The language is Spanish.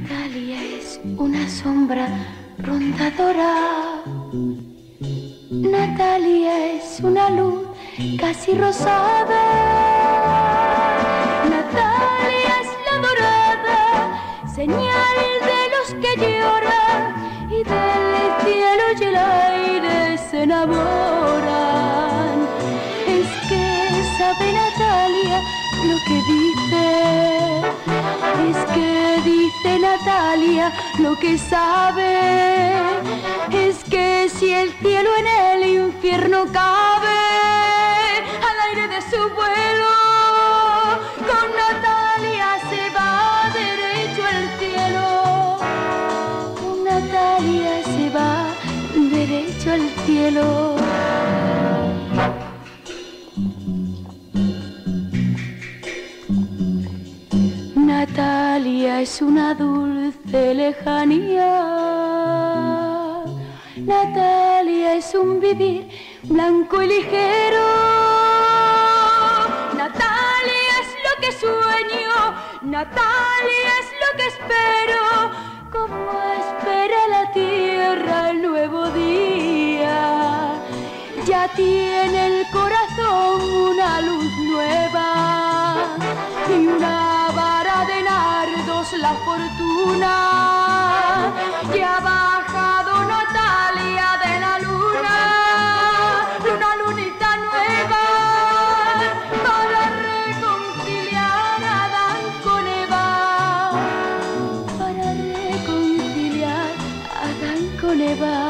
Natalia es una sombra rondadora. Natalia es una luz casi rosada. Natalia es la dorada señal de los que lloran y del cielo y el aire se enamoran. Es que sabe Natalia lo que dice. Es que dice Natalia lo que sabe. Es que si el cielo en el infierno cabe, al aire de su vuelo, con Natalia se va derecho al cielo. Con Natalia se va derecho al cielo. Natalia es una dulce lejanía. Natalia es un vivir blanco y ligero. Natalia es lo que sueño. Natalia es lo que espero. Como espera la tierra el nuevo día. Ya tiene el corazón una luz nueva y una vara de nardos la fortuna. Y ha bajado Natalia de la luna, una lunita nueva, para reconciliar a Adán con Eva, para reconciliar a Adán con Eva.